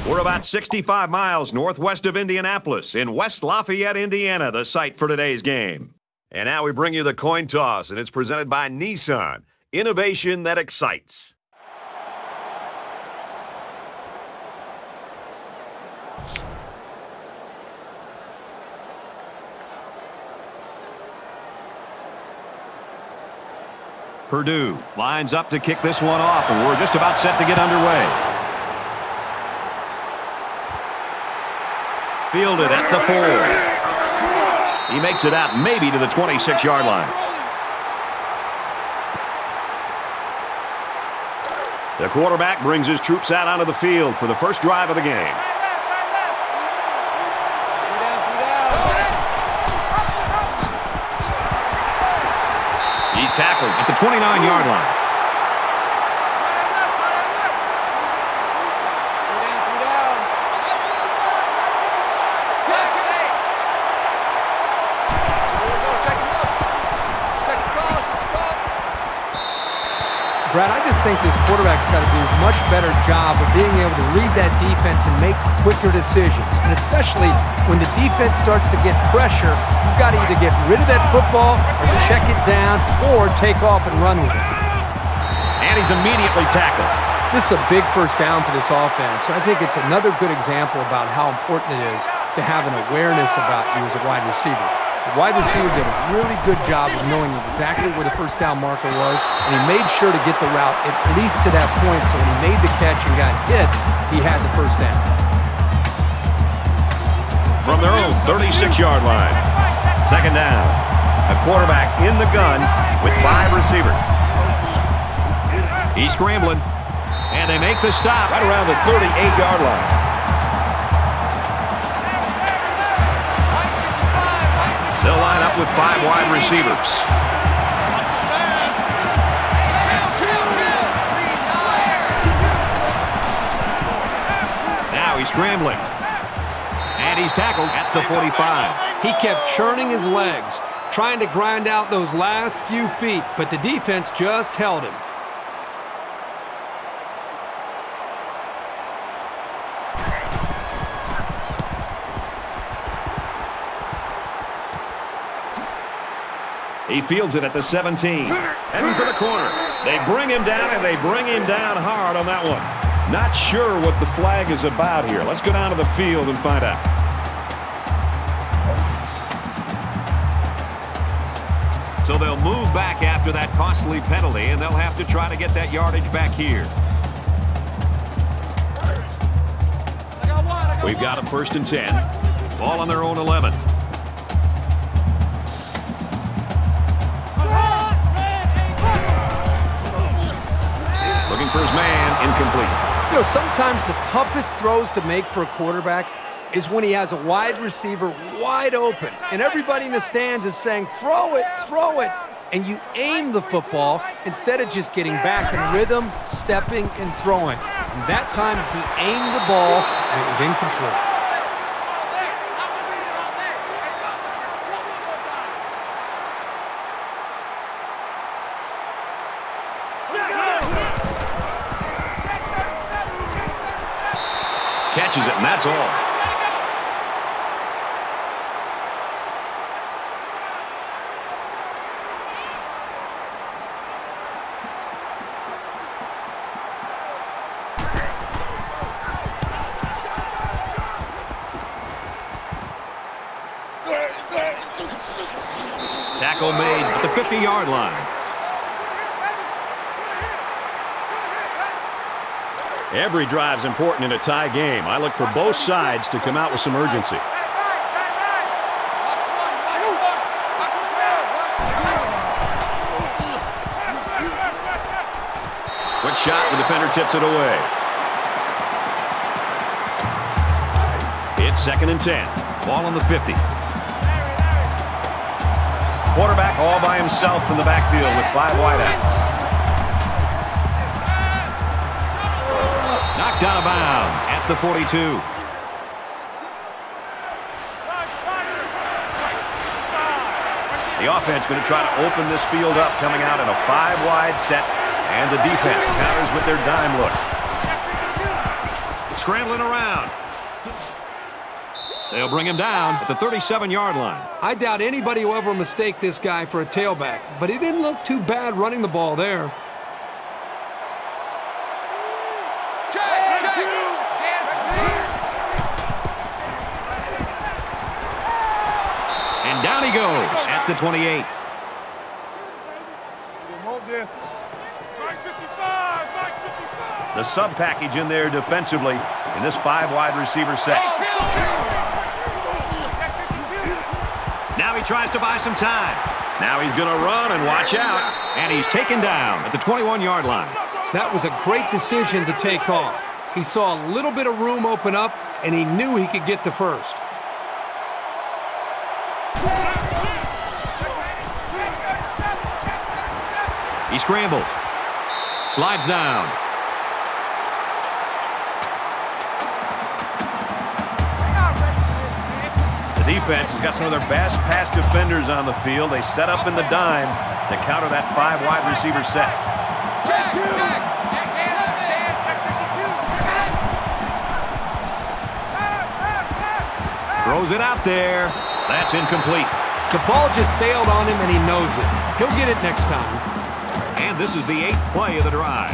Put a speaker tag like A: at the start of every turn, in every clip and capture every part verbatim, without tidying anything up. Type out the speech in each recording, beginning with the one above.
A: We're about sixty-five miles northwest of Indianapolis in West Lafayette, Indiana, the site for today's game. And now we bring you the coin toss, and it's presented by Nissan. Innovation that excites. Purdue lines up to kick this one off, and we're just about set to get underway. Fielded at the four. He makes it out maybe to the twenty-six yard line. The quarterback brings his troops out onto the field for the first drive of the game. He's tackled at the twenty-nine yard line.
B: Brad, I just think this quarterback's got to do a much better job of being able to read that defense and make quicker decisions. And especially when the defense starts to get pressure, you've got to either get rid of that football or check it down or take off and run with it.
A: And he's immediately tackled.
B: This is a big first down for this offense. I think it's another good example about how important it is to have an awareness about you as a wide receiver. The wide receiver did a really good job of knowing exactly where the first down marker was, and he made sure to get the route at least to that point, so when he made the catch and got hit, he had the first down.
A: From their own thirty-six yard line, second down. A quarterback in the gun with five receivers. He's scrambling, and they make the stop right around the thirty-eight yard line. They'll line up with five wide receivers. Now he's scrambling. And he's tackled at the forty-five.
B: He kept churning his legs, trying to grind out those last few feet, but the defense just held him.
A: He fields it at the seventeen. Heading for the corner. They bring him down, and they bring him down hard on that one. Not sure what the flag is about here. Let's go down to the field and find out. So they'll move back after that costly penalty, and they'll have to try to get that yardage back here. We've got a first and ten. Ball on their own eleven. Looking for his man, incomplete.
B: You know, sometimes the toughest throws to make for a quarterback is when he has a wide receiver wide open, and everybody in the stands is saying, throw it, throw it, and you aim the football instead of just getting back in rhythm, stepping, and throwing. And that time, he aimed the ball, and it was incomplete.
A: Catches it, and that's all. Tackle made at the fifty yard line. Every drive's important in a tie game. I look for both sides to come out with some urgency. Quick shot, the defender tips it away. It's second and ten. Ball on the fifty. Quarterback all by himself in the backfield with five wideouts. Knocked out of bounds at the forty-two. The offense going to try to open this field up, coming out in a five-wide set, and the defense counters with their dime look. Scrambling around. They'll bring him down at the thirty-seven yard line.
B: I doubt anybody will ever mistake this guy for a tailback, but he didn't look too bad running the ball there.
C: Check, check.
A: And down he goes at the twenty-eight.
C: Hold this.
A: The sub package in there defensively in this five wide receiver set. Now he tries to buy some time. Now he's going to run and watch out. And he's taken down at the twenty-one yard line.
B: That was a great decision to take off. He saw a little bit of room open up, and he knew he could get to first.
A: He scrambled. Slides down. The defense has got some of their best pass defenders on the field. They set up in the dime to counter that five wide receiver set.
C: Check, check.
A: Throws it out there. That's incomplete.
B: The ball just sailed on him, and he knows it. He'll get it next time.
A: And this is the eighth play of the drive.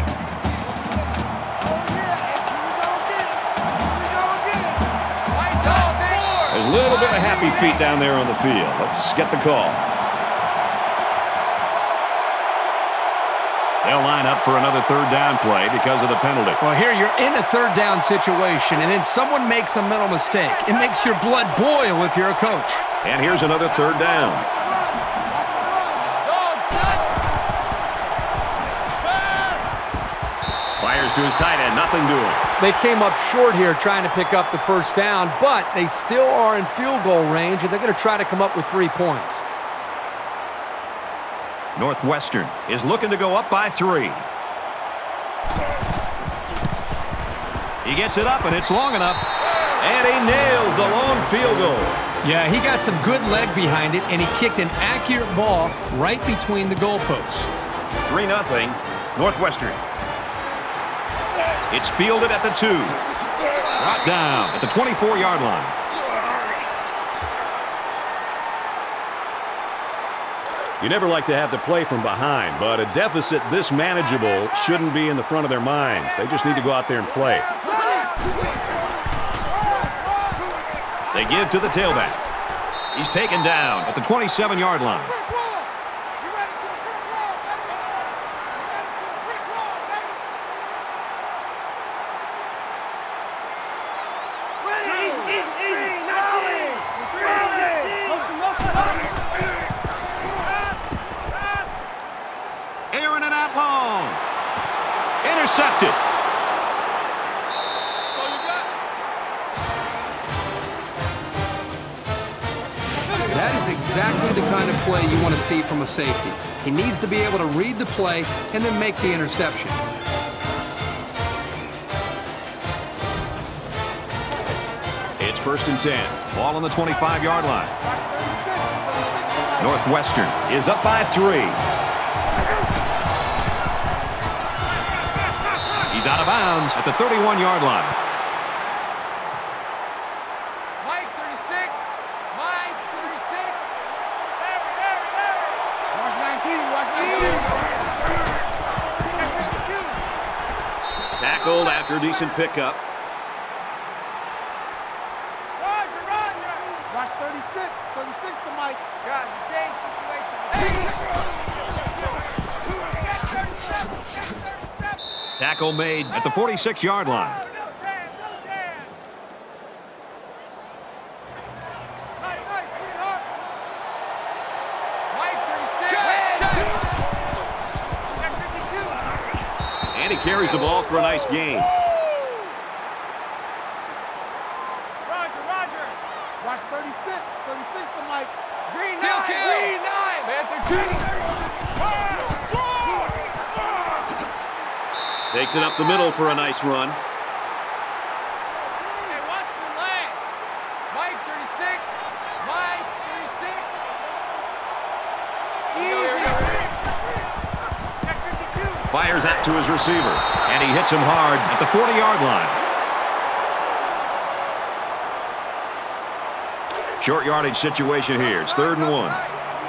A: There's a little bit of happy feet down there on the field. Let's get the call. They'll line up for another third down play because of the penalty.
B: Well, here you're in a third down situation, and then someone makes a mental mistake. It makes your blood boil if you're a coach.
A: And here's another third down. Fires to his tight end. Nothing doing.
B: They came up short here trying to pick up the first down, but they still are in field goal range, and they're going to try to come up with three points.
A: Northwestern is looking to go up by three. He gets it up, and it's long enough. And he nails the long field goal.
B: Yeah, he got some good leg behind it, and he kicked an accurate ball right between the goalposts.
A: three nothing, Northwestern. It's fielded at the two. Brought down at the twenty-four yard line. You never like to have to play from behind, but a deficit this manageable shouldn't be in the front of their minds. They just need to go out there and play. They give to the tailback. He's taken down at the twenty-seven yard line. Aaron and out long. Intercepted.
B: That is exactly the kind of play you want to see from a safety. He needs to be able to read the play and then make the interception.
A: It's first and ten. Ball on the twenty-five yard line. Northwestern is up by three. He's out of bounds at the thirty-one yard line.
C: Mike, thirty-six. Mike, thirty-six. Larry, Larry, Larry. Watch nineteen. Watch nineteen.
A: Tackled after a decent pickup.
C: Roger, Roger. Watch thirty-six. thirty-six to Mike. Guys, it's game situation.
A: Tackle made at the forty-six yard line.
C: No chance, no chance. Nice, nice, sweetheart. Mike, thirty-six. Check, check. Check fifty-two.
A: And he carries the ball for a nice gain.
C: Roger, Roger. Watch thirty-six. thirty-six to Mike. Green nine. Green nine. Panther two.
A: Takes it up the middle for a nice run.
C: Hey, watch the leg. Mike, thirty-six. Mike, thirty-six. Easy. Check fifty-two.
A: Fires out to his receiver. And he hits him hard at the forty yard line. Short yardage situation here. It's third and one.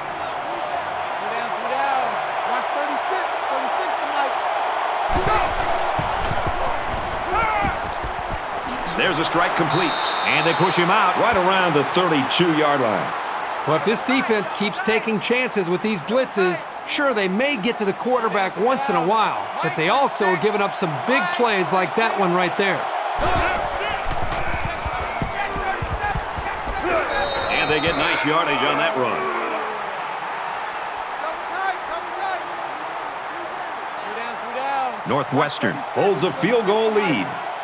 A: There's a strike complete, and they push him out right around the thirty-two yard line.
B: Well, if this defense keeps taking chances with these blitzes, sure, they may get to the quarterback once in a while, but they also are giving up some big plays like that one right there.
A: And they get nice yardage on that run. Northwestern holds a field goal lead.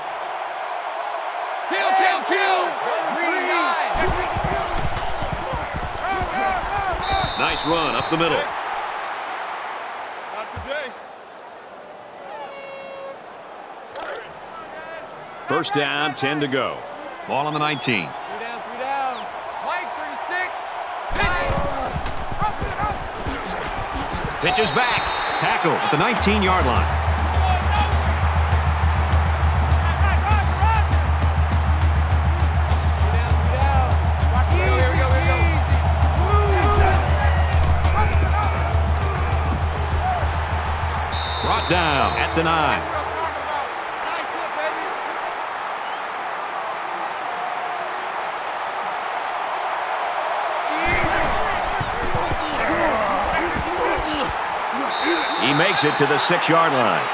C: Kill, kill, kill!
A: Nice run up the middle.
C: Not today.
A: First down, ten to go. Ball on the nineteen.
C: Three down, three down. Mike, thirty-six.
A: Pitches back. Tackle at the nineteen yard line. Brought down at the nine.
C: Nice hit, baby.
A: He makes it to the six yard line.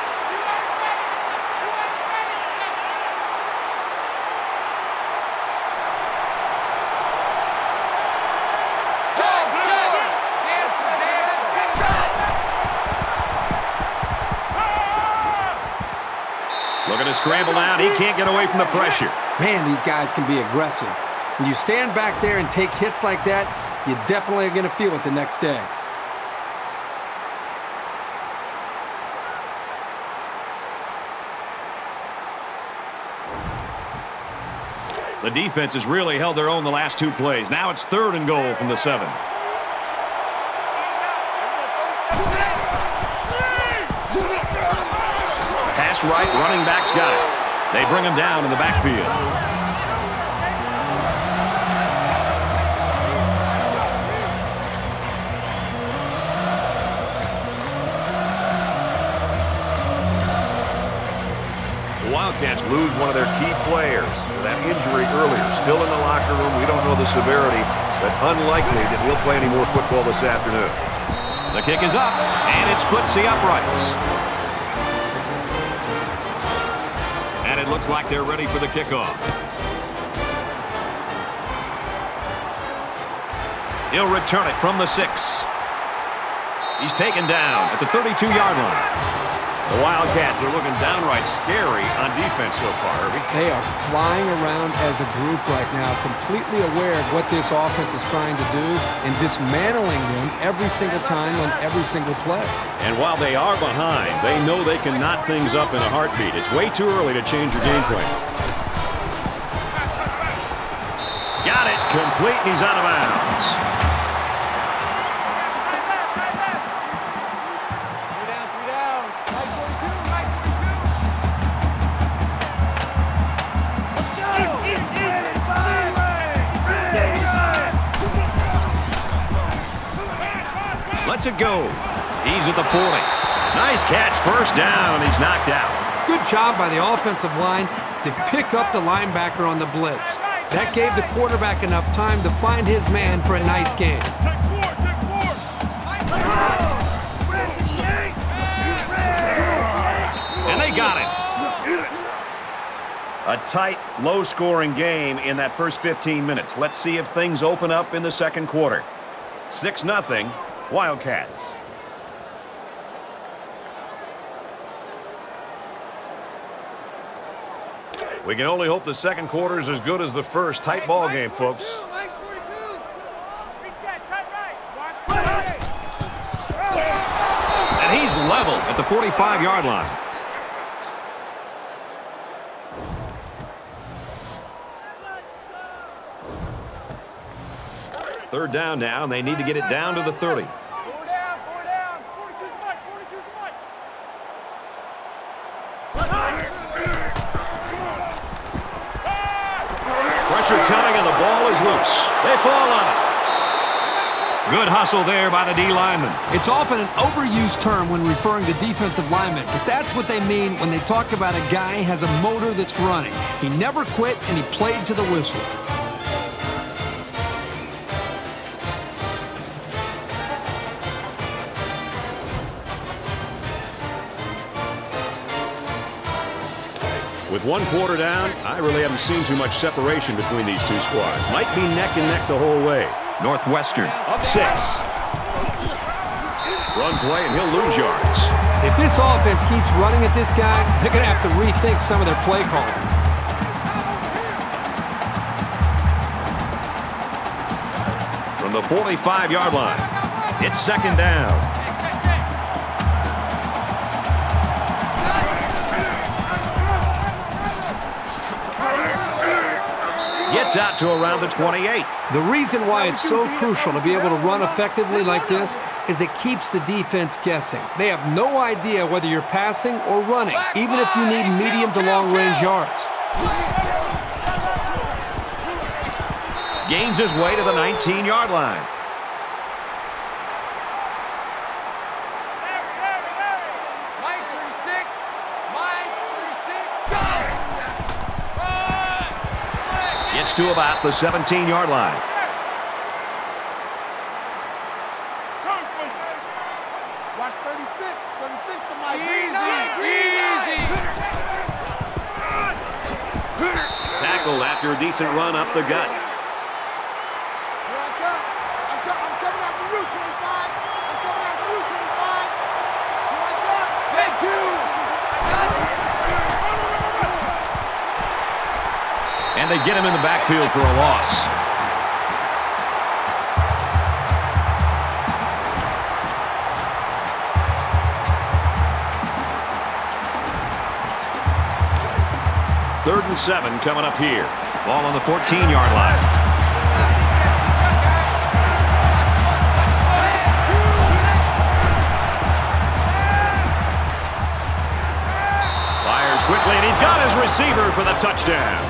A: Looking to scramble out. He can't get away from the pressure.
B: Man, these guys can be aggressive. When you stand back there and take hits like that, you definitely are going to feel it the next day.
A: The defense has really held their own the last two plays. Now it's third and goal from the seven. Pass right, running back's got it. They bring him down in the backfield. The Wildcats lose one of their key players. That injury earlier, still in the locker room. We don't know the severity, but unlikely that he'll play any more football this afternoon. The kick is up, and it splits the uprights. And it looks like they're ready for the kickoff. He'll return it from the six. He's taken down at the thirty-two yard line. The Wildcats are looking downright scary on defense so far, Irving.
B: They are flying around as a group right now, completely aware of what this offense is trying to do and dismantling them every single time on every single play.
A: And while they are behind, they know they can knot things up in a heartbeat. It's way too early to change your game plan. Got it. Complete, and he's out of bounds. Lets it go. He's at the forty. Nice catch, first down, and he's knocked out.
B: Good job by the offensive line to pick up the linebacker on the blitz. That gave the quarterback enough time to find his man for a nice game.
C: Take four, take four.
A: And they got it. A tight, low-scoring game in that first fifteen minutes. Let's see if things open up in the second quarter. six nothing. Wildcats. We can only hope the second quarter is as good as the first. Tight ball game, folks. And he's level at the forty-five yard line. Third down now, and they need to get it down to the thirty.
C: Four down, four down. forty-two's the mic, forty-two's the mic.
A: Pressure coming, and the ball is loose. fall on it. Good hustle there by the D lineman.
B: It's often an overused term when referring to defensive linemen, but that's what they mean when they talk about a guy who has a motor that's running. He never quit, and he played to the whistle.
A: With one quarter down, I really haven't seen too much separation between these two squads. Might be neck and neck the whole way. Northwestern up six. Run play, and he'll lose yards.
B: If this offense keeps running at this guy, they're going to have to rethink some of their play calling.
A: From the forty-five yard line, it's second down. Gets out to around the twenty-eight.
B: The reason why it's so crucial to be able to run effectively like this is it keeps the defense guessing. They have no idea whether you're passing or running, even if you need medium to long-range yards.
A: Gains his way to the nineteen yard line. Gets to about the seventeen yard line.
C: Watch thirty-six. thirty-six to Mike.
D: Easy, easy.
A: Tackled after a decent run up the gut.
C: Here I come. I'm, co I'm coming after you, twenty-five. I'm coming after you, twenty-five. Here I come.
D: Big two.
A: And they get him in the backfield for a loss. Third and seven coming up here. Ball on the fourteen yard line. Fires quickly, and he's got his receiver for the touchdown.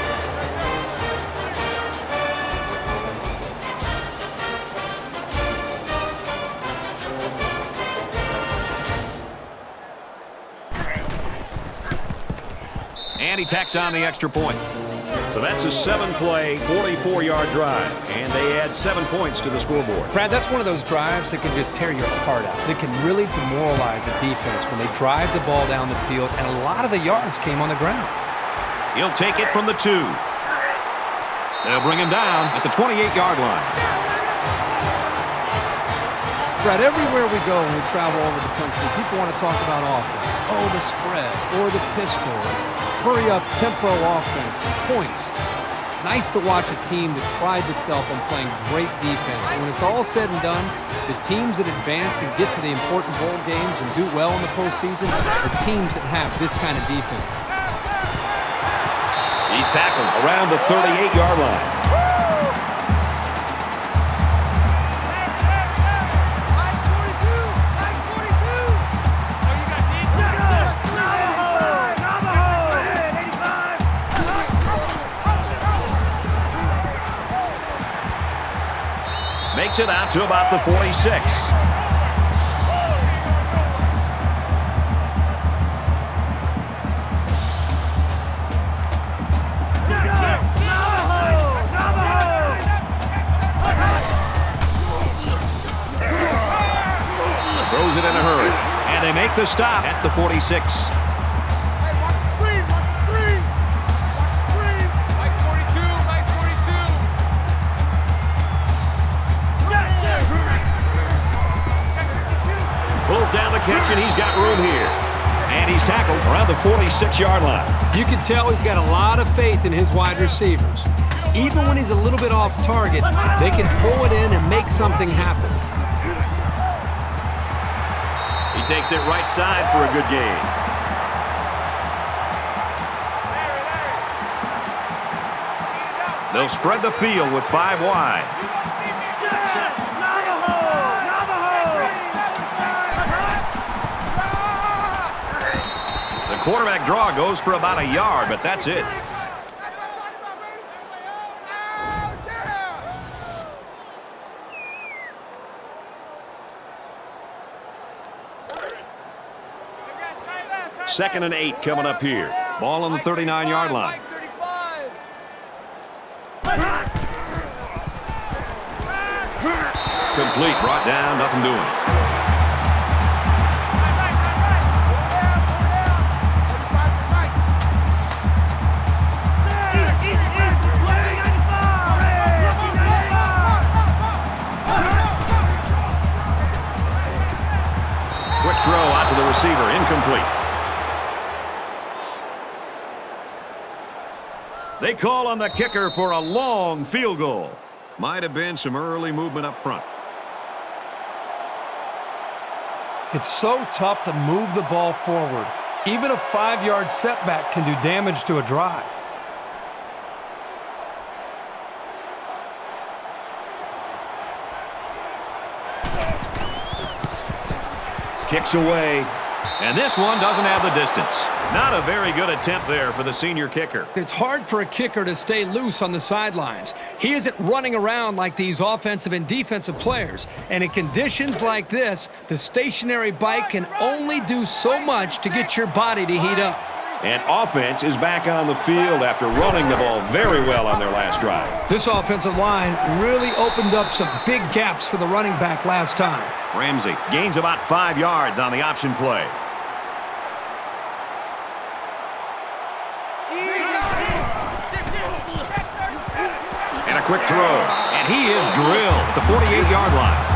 A: And he tacks on the extra point. So that's a seven-play, forty-four yard drive. And they add seven points to the scoreboard.
B: Brad, that's one of those drives that can just tear your heart out. That can really demoralize a defense when they drive the ball down the field, and a lot of the yards came on the ground.
A: He'll take it from the two. They'll bring him down at the twenty-eight yard line.
B: Brad, everywhere we go when we travel over the country, people want to talk about offense. Oh, the spread, or the pistol, hurry up, tempo offense, points. It's nice to watch a team that prides itself on playing great defense. And when it's all said and done, the teams that advance and get to the important bowl games and do well in the postseason are teams that have this kind of defense.
A: He's tackled around the thirty-eight yard line. Makes it out to about the forty-six. Throws it in a hurry. And they make the stop at the forty-six. Down the catch, and he's got room here. And he's tackled around the forty-six yard line.
B: You can tell he's got a lot of faith in his wide receivers. Even when he's a little bit off target, they can pull it in and make something happen.
A: He takes it right side for a good gain. They'll spread the field with five wide. Quarterback draw goes for about a yard, but that's it. Second and eight coming up here. Ball on the thirty-nine yard line. Complete, brought down, nothing doing. Quick throw out to the receiver, incomplete. They call on the kicker for a long field goal. Might have been some early movement up front.
B: It's so tough to move the ball forward. Even a five-yard setback can do damage to a drive.
A: Kicks away. And this one doesn't have the distance. Not a very good attempt there for the senior kicker.
B: It's hard for a kicker to stay loose on the sidelines. He isn't running around like these offensive and defensive players. And in conditions like this, the stationary bike can only do so much to get your body to heat up.
A: And offense is back on the field after running the ball very well on their last drive.
B: This offensive line really opened up some big gaps for the running back last time.
A: Ramsey gains about five yards on the option play. And a quick throw. And he is drilled at the forty-eight yard line.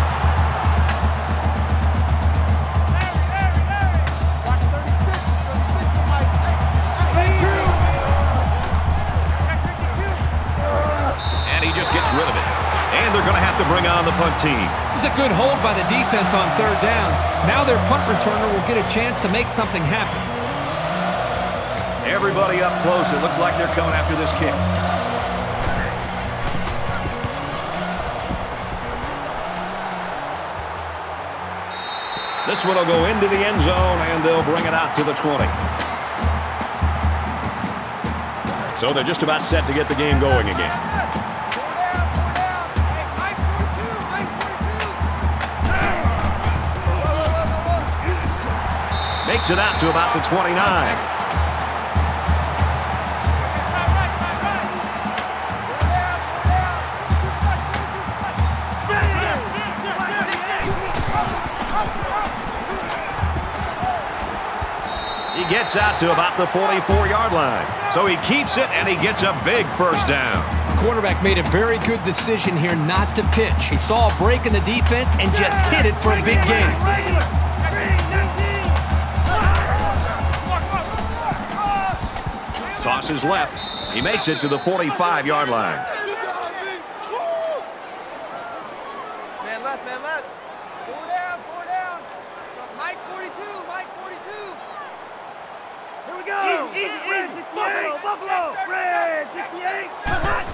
A: And he just gets rid of it. And they're going to have to bring on the punt team.
B: It's a good hold by the defense on third down. Now their punt returner will get a chance to make something happen.
A: Everybody up close. It looks like they're coming after this kick. This one will go into the end zone, and they'll bring it out to the twenty. So they're just about set to get the game going again. Makes it out to about the twenty-nine. He gets out to about the forty-four yard line. So he keeps it, and he gets a big first down.
B: The quarterback made a very good decision here not to pitch. He saw a break in the defense and just hit it for a big gain.
A: Tosses left. He makes it to the forty-five yard line.
C: Man left, man left. Four down, four down. Mike forty-two, Mike forty-two. Here we go. Easy, easy, Red sixty-eight. Buffalo, Buffalo. Red sixty-eight. Pass,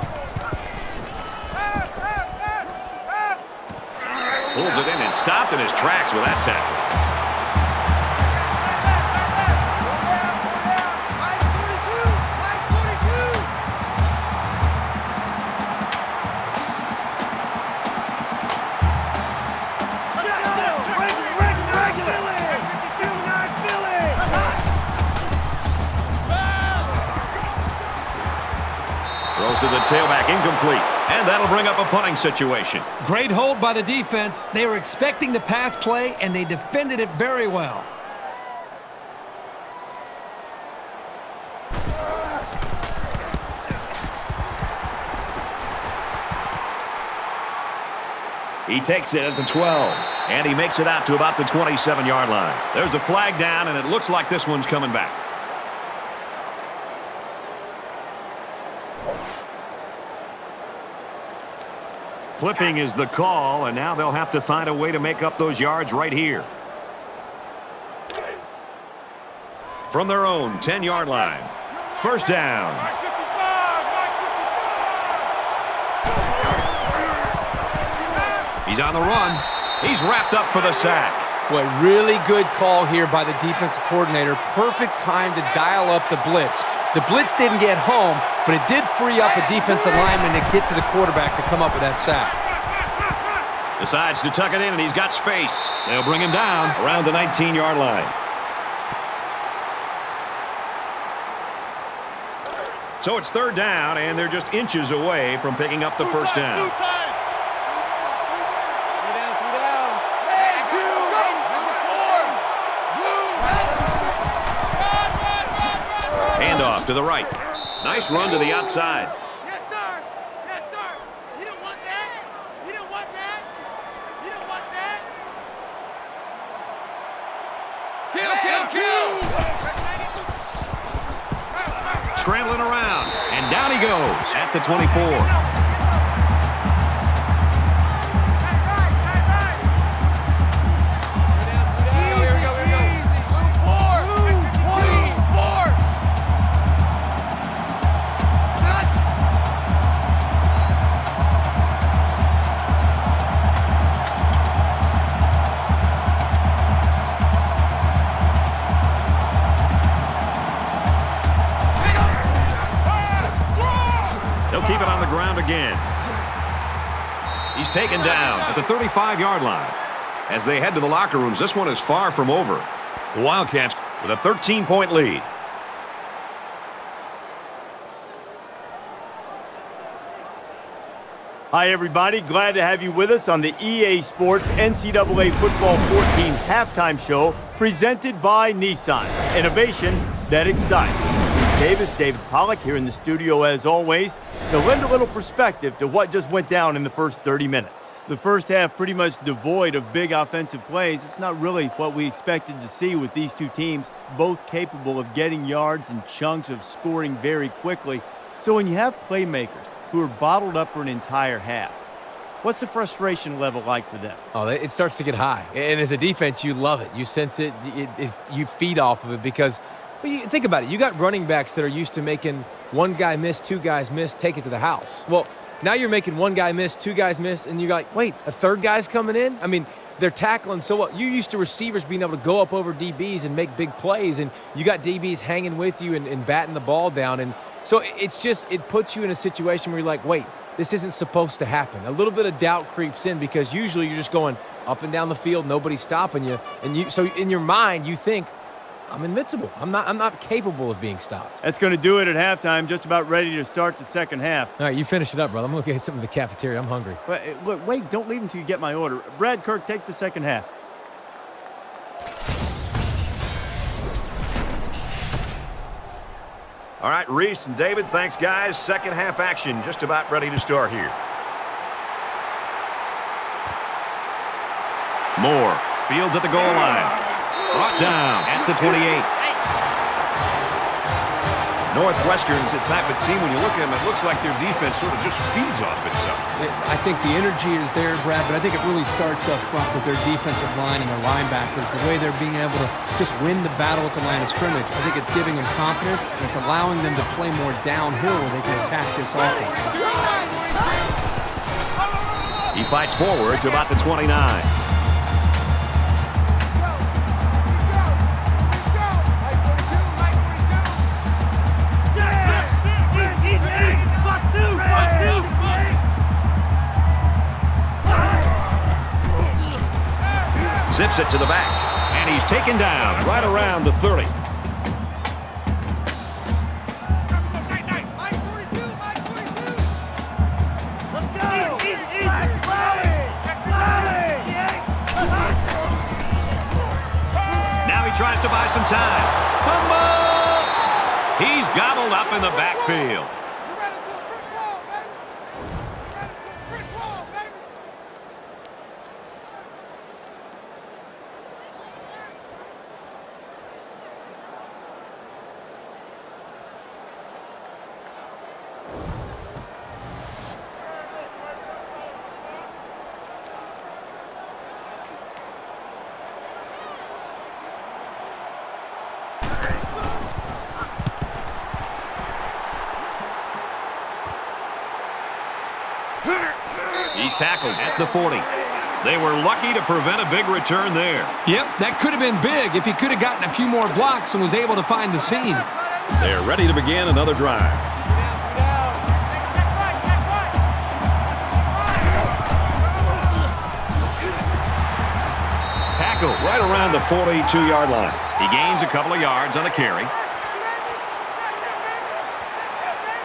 C: pass, pass, pass.
A: Pulls it in and stopped in his tracks with that tackle. To the tailback, incomplete. And that'll bring up a punting situation.
B: Great hold by the defense. They were expecting the pass play, and they defended it very well.
A: He takes it at the twelve. And he makes it out to about the twenty-seven yard line. There's a flag down, and it looks like this one's coming back. Flipping is the call, and now they'll have to find a way to make up those yards right here. From their own ten yard line. First down. He's on the run. He's wrapped up for the sack.
B: Boy, really good call here by the defensive coordinator. Perfect time to dial up the blitz. The blitz didn't get home, but it did free up a defensive lineman to get to the quarterback to come up with that sack.
A: Decides to tuck it in, and he's got space. They'll bring him down around the nineteen yard line. So it's third down, and they're just inches away from picking up the
D: Two
A: first
D: times,
A: down.
D: two times.
C: Three down, three down.
D: Hey, two, go. Number four.
A: Handoff to the right. Nice run to the outside.
C: Yes, sir. Yes, sir. You don't want that. You don't want that. You don't want that.
D: Kill, kill, kill.
A: Scrambling around, and down he goes at the twenty-four. Keep it on the ground again. He's taken down at the thirty-five yard line. As they head to the locker rooms, this one is far from over. The Wildcats with a thirteen point lead.
E: Hi, everybody. Glad to have you with us on the E A Sports N C double A Football fourteen halftime show presented by Nissan. Innovation that excites. Davis, David Pollack here in the studio as always to lend a little perspective to what just went down in the first thirty minutes. The first half pretty much devoid of big offensive plays. It's not really what we expected to see with these two teams, both capable of getting yards and chunks of scoring very quickly. So when you have playmakers who are bottled up for an entire half, what's the frustration level like for them?
B: Oh, it starts to get high. And as a defense, you love it. You sense it. it, it you feed off of it because well, you think about it. You got running backs that are used to making one guy miss, two guys miss, take it to the house. Well, now you're making one guy miss, two guys miss, and you're like, wait, a third guy's coming in? I mean, they're tackling so well. You're used to receivers being able to go up over D Bs and make big plays, and you got D Bs hanging with you and, and batting the ball down. And so it's just, it puts you in a situation where you're like, wait, this isn't supposed to happen. A little bit of doubt creeps in because usually you're just going up and down the field, nobody's stopping you. And you, so in your mind, you think, I'm invincible. I'm not, I'm not capable of being stopped.
E: That's going to do it at halftime, just about ready to start the second half.
B: All right, you finish it up, brother. I'm going to get something in the cafeteria. I'm hungry.
E: But, look, wait, don't leave until you get my order. Brad Kirk, take the second half.
A: All right, Reese and David, thanks, guys. Second half action just about ready to start here. Moore fields at the goal line. Brought down at the twenty-eight. Northwestern's the type of team, when you look at them, it looks like their defense sort of just feeds off itself.
F: I think the energy is there, Brad, but I think it really starts up front with their defensive line and their linebackers, the way they're being able to just win the battle at the line of scrimmage. I think it's giving them confidence, and it's allowing them to play more downhill where they can attack this offense.
A: He fights forward to about the twenty-nine. Zips it to the back, and he's taken down right around the thirty. Now he tries to buy some time. Fumble! He's gobbled up in the backfield. He's tackled at the forty. They were lucky to prevent a big return there.
B: Yep, that could have been big if he could have gotten a few more blocks and was able to find the seam.
A: They're ready to begin another drive. Tackle right around the forty-two yard line. He gains a couple of yards on the carry.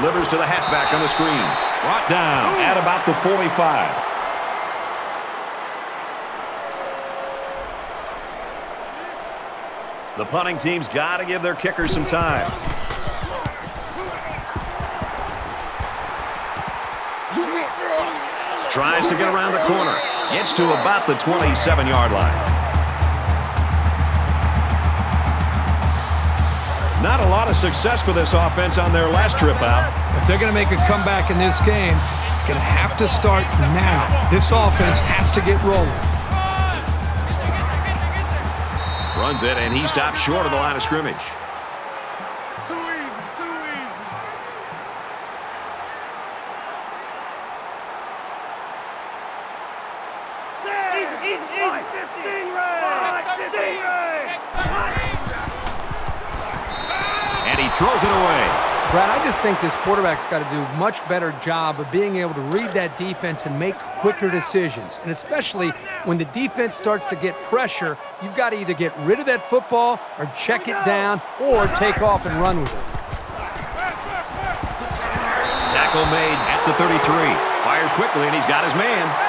A: Delivers to the halfback on the screen. Brought down at about the forty-five. The punting team's got to give their kicker some time. Tries to get around the corner. Gets to about the twenty-seven yard line. Not a lot of success for this offense on their last trip out.
B: If they're going to make a comeback in this game, it's going to have to start now. This offense has to get rolling.
A: Runs it, and he stops short of the line of scrimmage.
C: Too easy, too easy. Easy, easy, easy. Stingray! Stingray!
A: And he throws it away.
B: Brad, I just think this quarterback's got to do a much better job of being able to read that defense and make quicker decisions. And especially when the defense starts to get pressure, you've got to either get rid of that football or check it down or take off and run with it.
A: Tackle made at the thirty-three. Fires quickly, and he's got his man.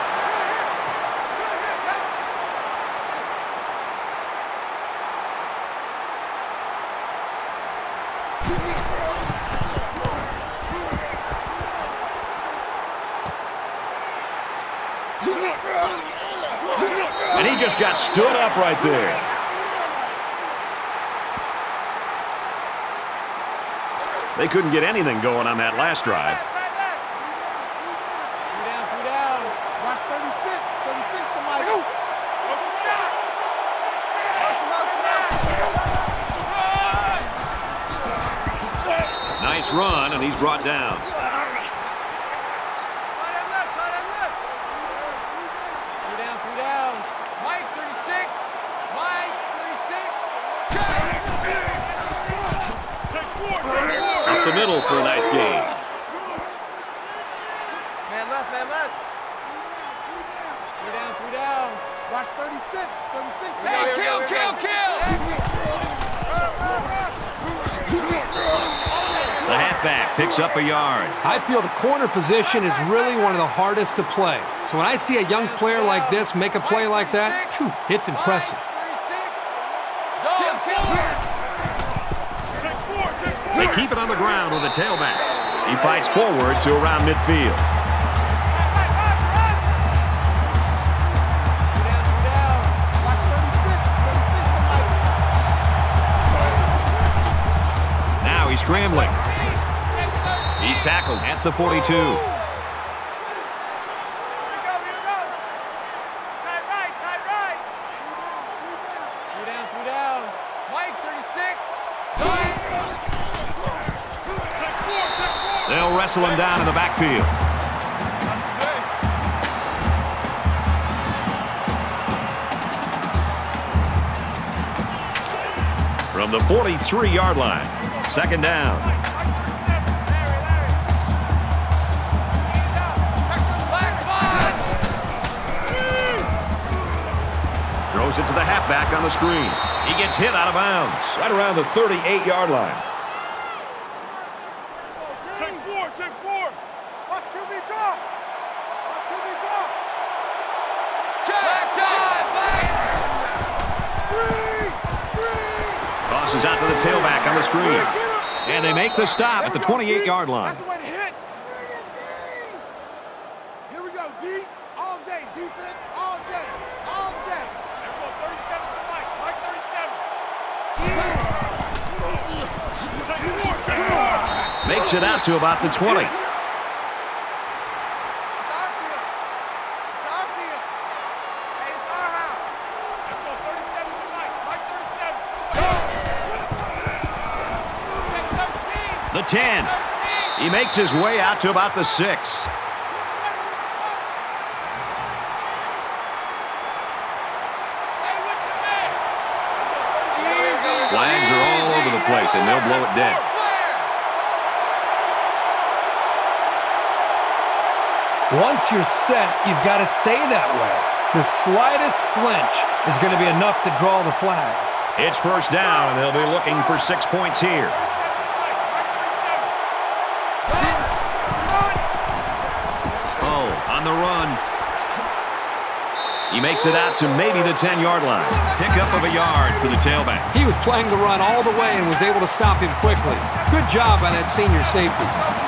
A: And he just got stood up right there. They couldn't get anything going on that last drive.
C: Three down, three down. Watch thirty-six. thirty-six to Mike. Motion, motion, motion.
A: Nice run, and he's brought down. Up the middle for a nice gain.
C: Man left, man left. Three down, three down. Watch thirty-six. thirty-six.
D: Hey, kill, kill, kill!
A: The halfback picks up a yard.
B: I feel the corner position is really one of the hardest to play. So when I see a young player like this make a play like that, phew, it's impressive.
A: They keep it on the ground with a tailback. He fights forward to around midfield. Now he's scrambling. He's tackled at the forty-two. They'll wrestle him down in the backfield. From the forty-three yard line, second down. Throws it to the halfback on the screen. He gets hit out of bounds right around the thirty-eight yard line. Tosses out to the tailback on the screen. And they make the stop at the twenty-eight yard line.
C: That's the way to hit. Here we go, D. All day. Defense, all day. All day. thirty-seven to Mike. Mike thirty-seven.
A: Makes it out to about the twenty. The ten. He makes his way out to about the six. Flags are all over the place, and they'll blow it dead.
B: Once you're set, you've got to stay that way. The slightest flinch is going to be enough to draw the flag.
A: It's first down, and they'll be looking for six points here. On the run. He makes it out to maybe the ten-yard line. Pickup of a yard for the tailback.
B: He was playing the run all the way and was able to stop him quickly. Good job by that senior safety.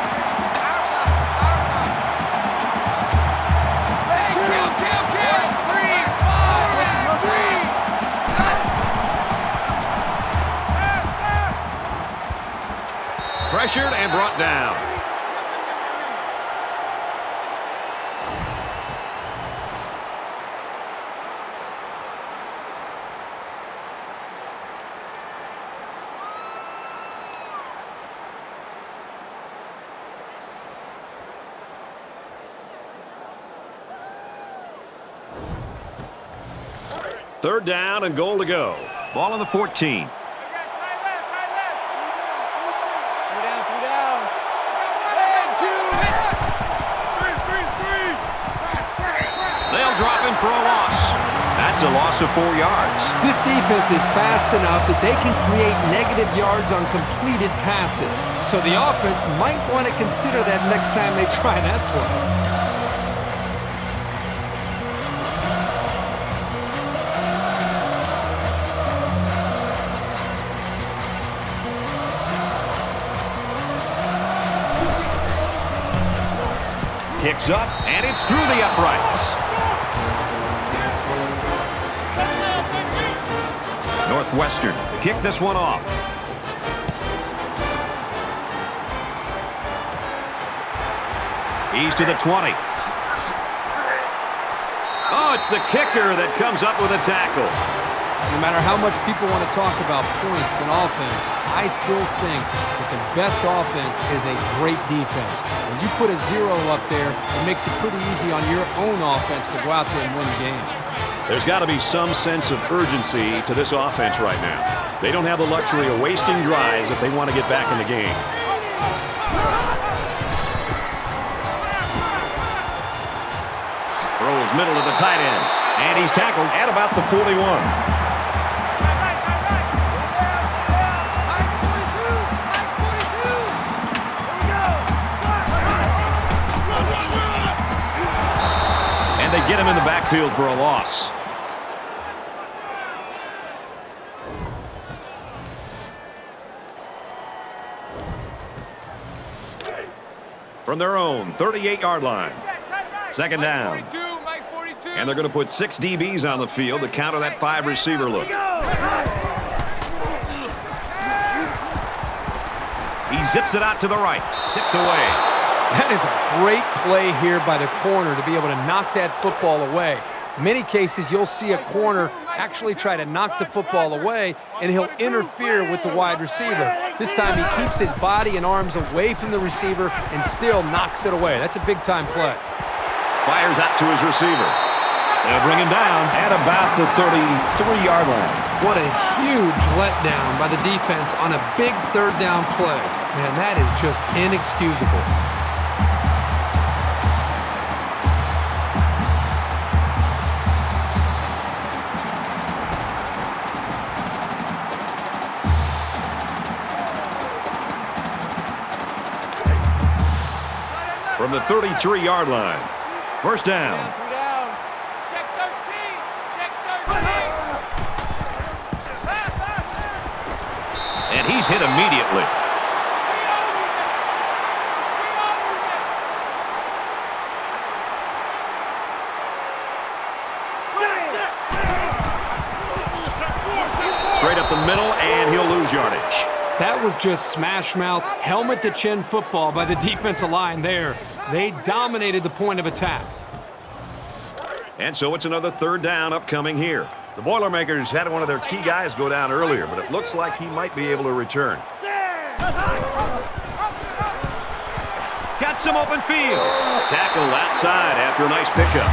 A: Pressured and brought down. Third down and goal to go. Ball on the fourteen. They'll drop him for a loss. That's a loss of four yards.
B: This defense is fast enough that they can create negative yards on completed passes. So the offense might want to consider that next time they try that play.
A: Kicks up, and it's through the uprights. Northwestern kick this one off. He's to the twenty. Oh, it's the kicker that comes up with a tackle.
B: No matter how much people want to talk about points and offense, I still think that the best offense is a great defense. When you put a zero up there, it makes it pretty easy on your own offense to go out there and win the game.
A: There's got to be some sense of urgency to this offense right now. They don't have the luxury of wasting drives if they want to get back in the game. Throws middle to the tight end, and he's tackled at about the forty-one. And they get him in the backfield for a loss. From their own thirty-eight-yard line. Second down. And they're going to put six D Bs on the field to counter that five-receiver look. He zips it out to the right. Tipped away.
B: That is a great play here by the corner to be able to knock that football away. Many cases you'll see a corner actually try to knock the football away, and he'll interfere with the wide receiver. This time he keeps his body and arms away from the receiver and still knocks it away. That's a big-time play.
A: Fires out to his receiver. They'll bring him down at about the thirty-three-yard line.
B: What a huge letdown by the defense on a big third down play. Man, that is just inexcusable.
A: From the thirty-three-yard line. First down.
D: Check thirteen. Check thirteen.
A: And he's hit immediately. Straight up the middle, and he'll lose yardage.
B: That was just smash-mouth, helmet-to-chin football by the defensive line there. They dominated the point of attack.
A: And so it's another third down upcoming here. The Boilermakers had one of their key guys go down earlier, but it looks like he might be able to return. Got some open field. Tackle outside after a nice pickup.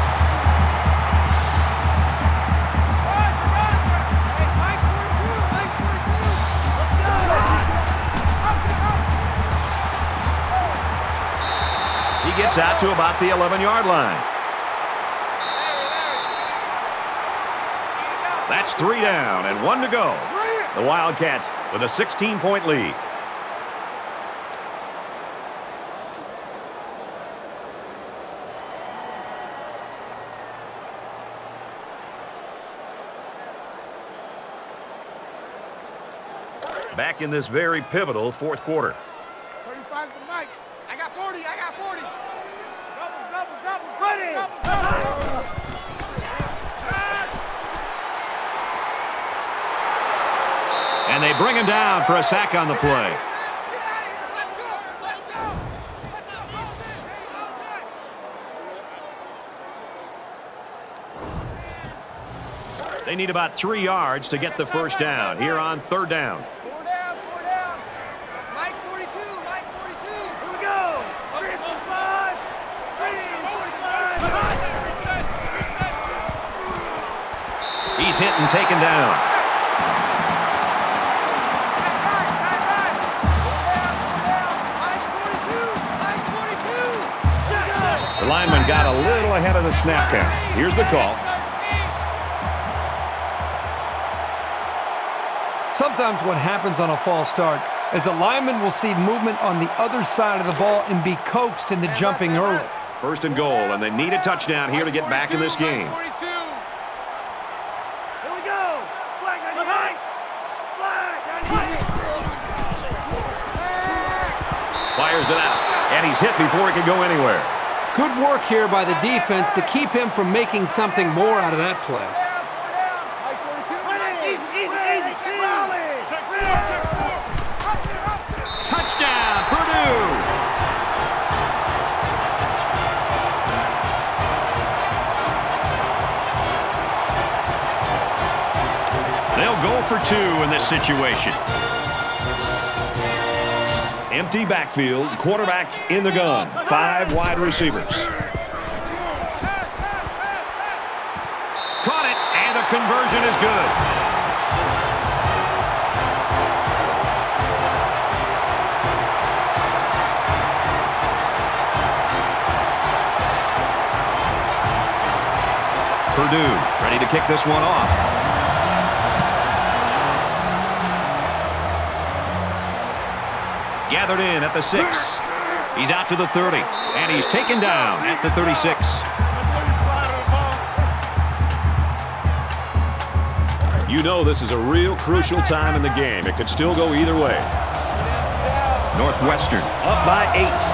A: He gets out to about the eleven-yard line. That's three down and one to go. The Wildcats with a sixteen-point lead. back in this very pivotal fourth quarter.
C: thirty-five's the mic. I got forty. I got forty. Doubles, doubles, doubles. Ready. Doubles, doubles.
A: And they bring him down for a sack on the play. They need about three yards to get the first down here on third down.
C: Four down, four down. Mike forty-two, Mike forty-two. Here we go. Three, four, five. Three, forty-five.
A: He's hit and taken down. The lineman got a little ahead of the snap count. Here's the call.
B: Sometimes what happens on a false start is a lineman will see movement on the other side of the ball and be coaxed into jumping early.
A: First and goal, and they need a touchdown here to get back in this game.
C: Here we go. Flag ninety-eight. Flag ninety-eight.
A: Fires it out, and he's hit before he can go anywhere.
B: Good work here by the defense to keep him from making something more out of that play.
A: Touchdown, Purdue! They'll go for two in this situation. Empty backfield, quarterback in the gun, five wide receivers. Caught it, and the conversion is good. Purdue ready to kick this one off. Gathered in at the six. He's out to the thirty, and he's taken down at the thirty-six. You know this is a real crucial time in the game. It could still go either way. Northwestern up by eight.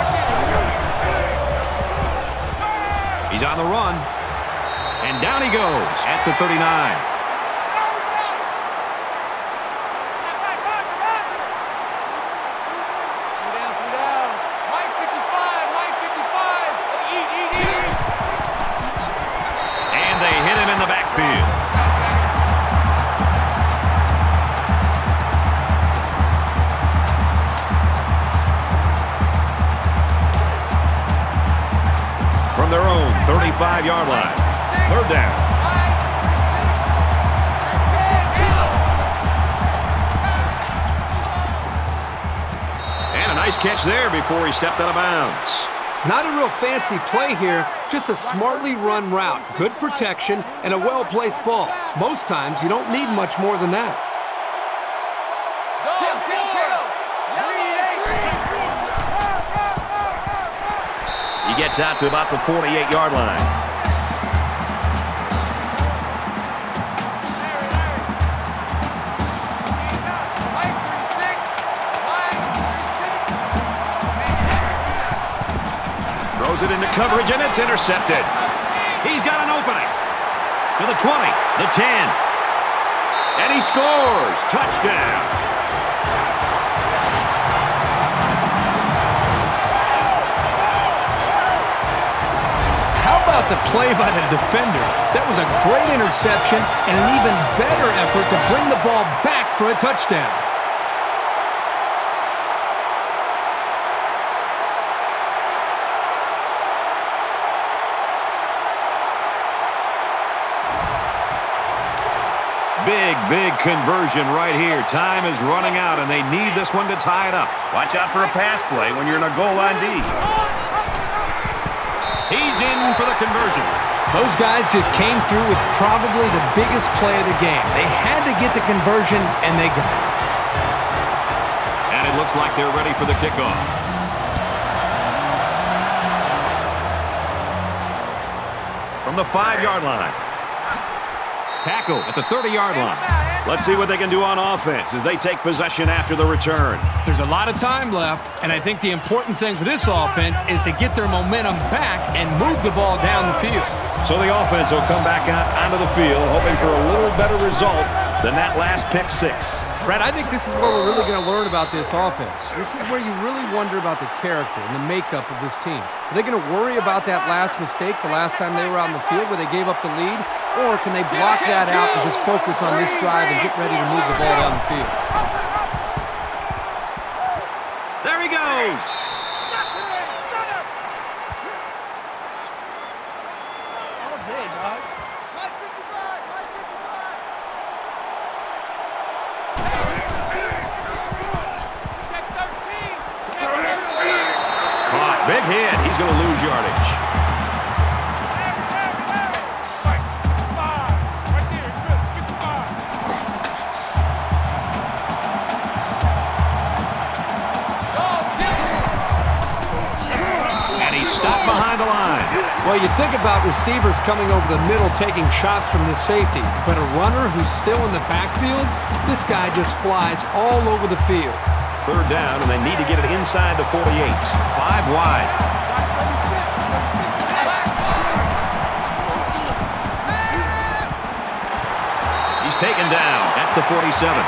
A: He's on the run. And down he goes at the thirty-nine. And they hit him in the backfield. From their own thirty-five-yard line. Third down. And a nice catch there before he stepped out of bounds.
B: Not a real fancy play here, just a smartly run route. Good protection and a well-placed ball. Most times, you don't need much more than that.
A: He gets out to about the forty-eight-yard line. Throws it into coverage, and it's intercepted. He's got an opening. To the twenty, the ten. And he scores. Touchdown.
B: How about the play by the defender? That was a great interception and an even better effort to bring the ball back for a touchdown.
A: Big, big conversion right here. Time is running out, and they need this one to tie it up. Watch out for a pass play when you're in a goal line D. He's in for the conversion.
B: Those guys just came through with probably the biggest play of the game. They had to get the conversion, and they got it.
A: And it looks like they're ready for the kickoff. From the five-yard line. Tackle at the thirty-yard line. Let's see what they can do on offense as they take possession after the return.
F: There's a lot of time left, and I think the important thing for this offense is to get their momentum back and move the ball down the field.
A: So the offense will come back out onto the field, hoping for a little better result than that last pick six.
B: Brad, I think this is where we're really going to learn about this offense. This is where you really wonder about the character and the makeup of this team. Are they going to worry about that last mistake the last time they were out in the field where they gave up the lead? Or can they block that out and just focus on this drive and get ready to move the ball down the field?
A: There he goes. Caught. Big hit. He's going to lose yardage. Stopped behind the line.
B: Well, you think about receivers coming over the middle taking shots from the safety, but a runner who's still in the backfield, this guy just flies all over the field.
A: Third down, and they need to get it inside the forty-eight. Five wide. He's taken down at the forty-seven.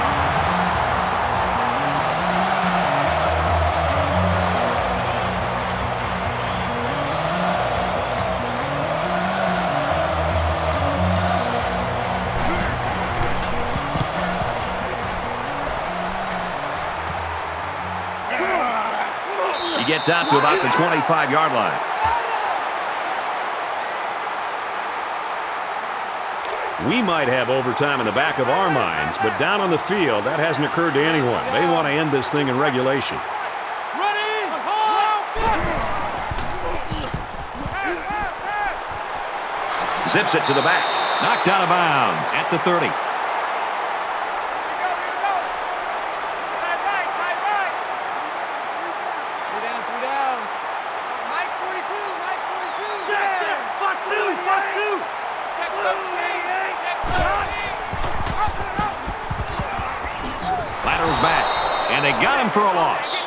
A: Gets out to about the twenty-five yard line. We might have overtime in the back of our minds, but down on the field, that hasn't occurred to anyone. They want to end this thing in regulation. Zips it to the back. Knocked out of bounds at the thirty. Back, and they got him for a loss.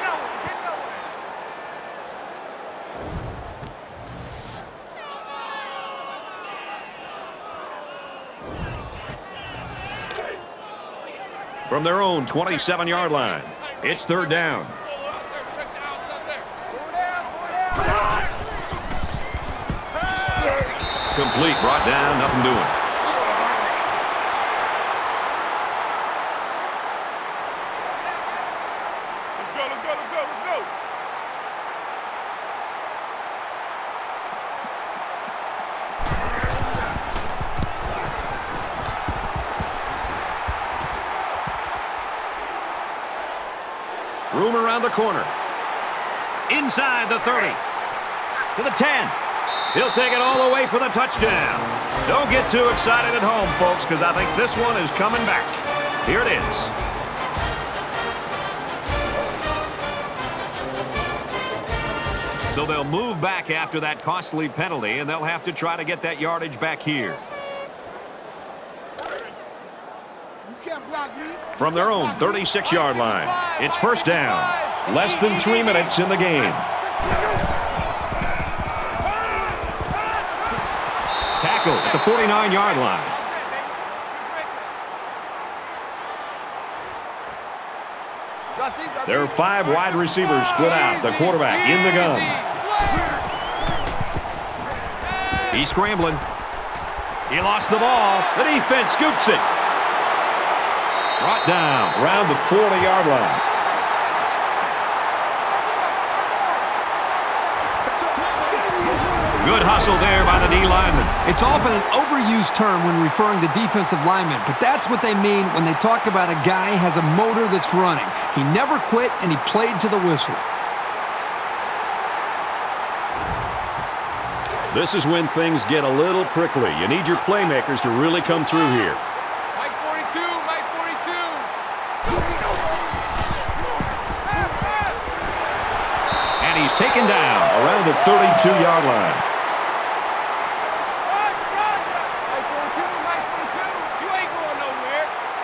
A: From their own twenty-seven yard line, it's third down. Complete, brought down, nothing doing. Room around the corner. Inside the thirty. To the ten. He'll take it all the way for the touchdown. Don't get too excited at home, folks, because I think this one is coming back. Here it is. So they'll move back after that costly penalty, and they'll have to try to get that yardage back here. From their own thirty-six yard line, it's first down. Less than three minutes in the game. Tackle at the forty-nine yard line. There are five wide receivers split out. The quarterback in the gun. He's scrambling. He lost the ball. The defense scoops it. Brought down around the forty yard line. Good hustle there by the D lineman.
B: It's often an overused term when referring to defensive linemen, but that's what they mean when they talk about a guy has a motor that's running. He never quit, and he played to the whistle.
A: This is when things get a little prickly. You need your playmakers to really come through here.
D: Mike forty-two, Mike forty-two.
A: And he's taken down around the thirty-two yard line.
D: Mike forty-two, Mike forty-two. You ain't going nowhere.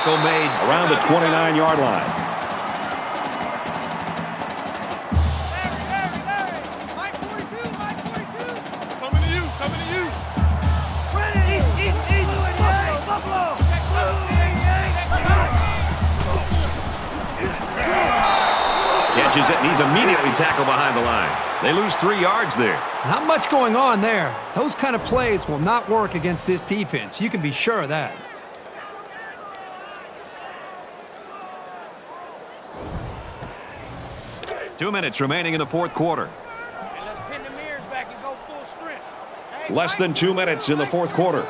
A: Tackle made around the twenty-nine-yard line.
C: Mike forty-two, Mike forty-two.
D: Coming to you, coming to you.
C: Ready. Easy, easy, easy. Buffalo, Buffalo.
A: Catches it, and he's immediately tackled behind the line. They lose three yards there.
B: Not much going on there. Those kind of plays will not work against this defense. You can be sure of that.
A: Two minutes remaining in the fourth quarter.
C: Hey, let's pin the mirrors back and go full strength. Hey,
A: Less than two minutes in the fourth quarter.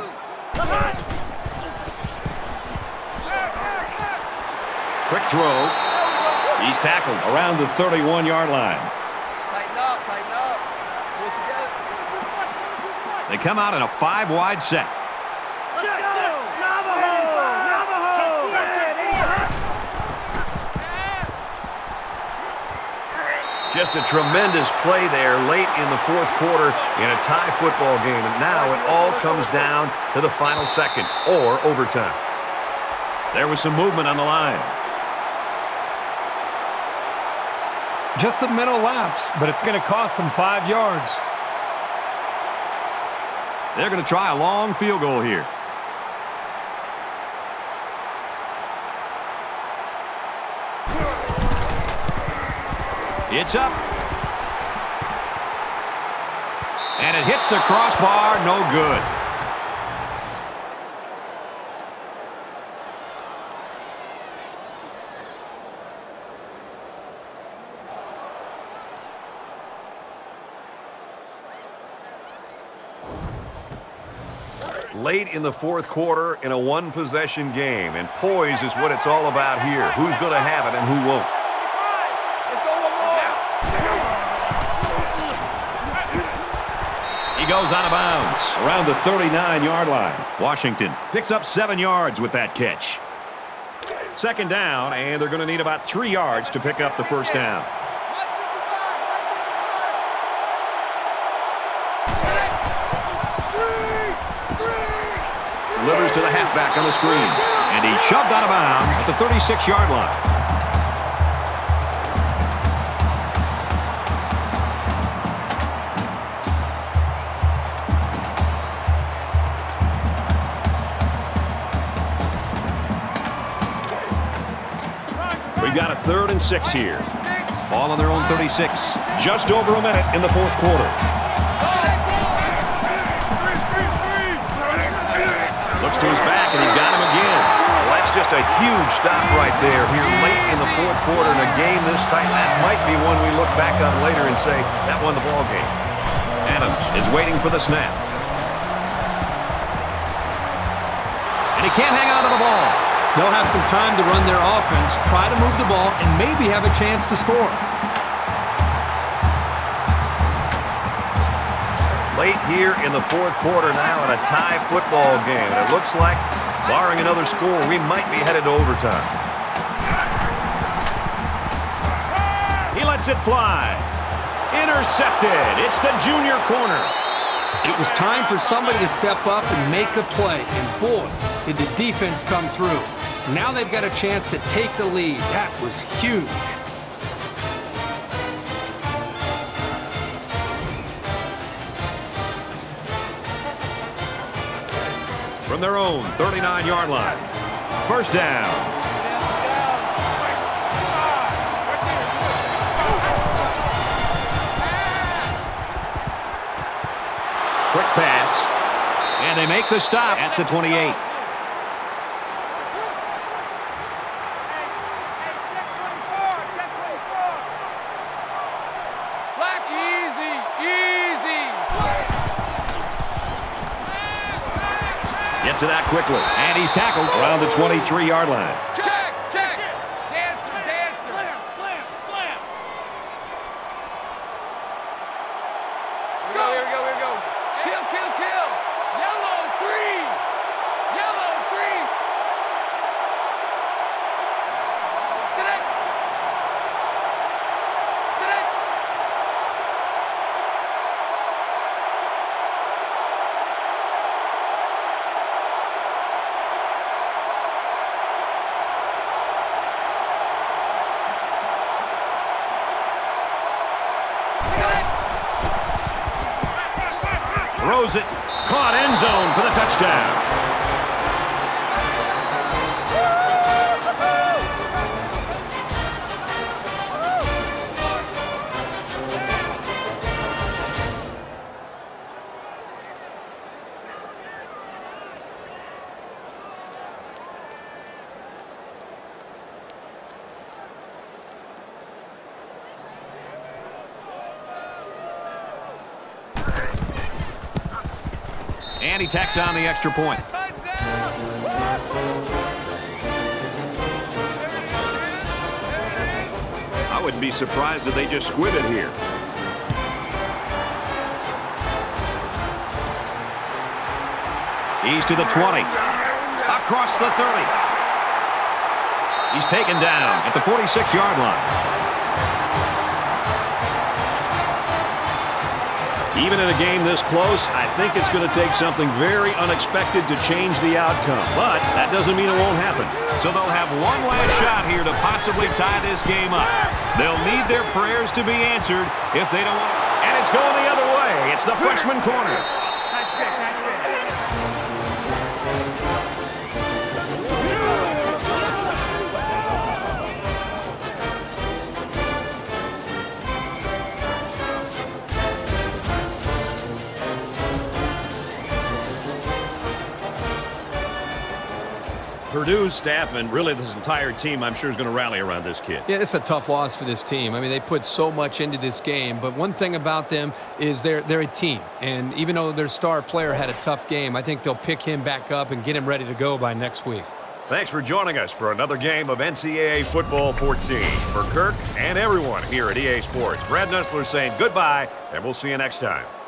A: Quick throw. He's tackled around the thirty-one-yard line.
C: Tighten up, tighten up. Pull it together.
A: They come out in a five-wide set.
C: Let's go. Navajo, Navajo.
A: Just a tremendous play there late in the fourth quarter in a tie football game. And now it all comes down to the final seconds or overtime. There was some movement on the line.
F: Just a mental lapse, but it's going to cost them five yards.
A: They're going to try a long field goal here. It's up. And it hits the crossbar, no good. Late in the fourth quarter in a one-possession game, and poise is what it's all about here. Who's going to have it and who won't?
C: Let's go one more.
A: He goes out of bounds around the thirty-nine-yard line. Washington picks up seven yards with that catch. Second down, and they're going to need about three yards to pick up the first down. Delivers to the halfback on the screen. And he's shoved out of bounds at the thirty-six-yard line. We've got a third and six here. Ball on their own thirty-six. Just over a minute in the fourth quarter. Looks to his back, and he's got him again. Well, that's just a huge stop right there here late in the fourth quarter in a game this tight. That might be one we look back on later and say, that won the ball game. Adams is waiting for the snap. And he can't hang on to the ball.
B: They'll have some time to run their offense, try to move the ball, and maybe have a chance to score.
A: Late here in the fourth quarter now in a tie football game. And it looks like, barring another score, we might be headed to overtime. He lets it fly. Intercepted. It's the junior corner.
B: It was time for somebody to step up and make a play. And boy, did the defense come through. Now they've got a chance to take the lead. That was huge.
A: From their own thirty-nine-yard line. First down. Quick pass. And they make the stop at the twenty-eight.
D: Black, easy, easy.
A: Gets it out quickly. And he's tackled around the twenty-three-yard line.
D: Check, check. Dancer, dancer.
C: Slam, slam, slam.
D: Here we go, here we go, here we go. Kill, kill, kill. Yellow, three. Yellow, three. Connect. Connect.
A: throws it. Caught end zone for the touchdown. And he tacks on the extra point. I wouldn't be surprised if they just squib it here. He's to the twenty. Across the thirty. He's taken down at the forty-six yard line. Even in a game this close, I think it's going to take something very unexpected to change the outcome. But that doesn't mean it won't happen. So they'll have one last shot here to possibly tie this game up. They'll need their prayers to be answered if they don't want. And it's going the other way. It's the freshman corner.
C: Nice pick, nice pick.
A: Purdue's staff and really this entire team, I'm sure, is going to rally around this kid.
F: Yeah, it's a tough loss for this team. I mean, they put so much into this game, but one thing about them is they're they're a team. And even though their star player had a tough game, I think they'll pick him back up and get him ready to go by next week.
A: Thanks for joining us for another game of N C double A Football fourteen. For Kirk and everyone here at E A Sports, Brad Nussler saying goodbye, and we'll see you next time.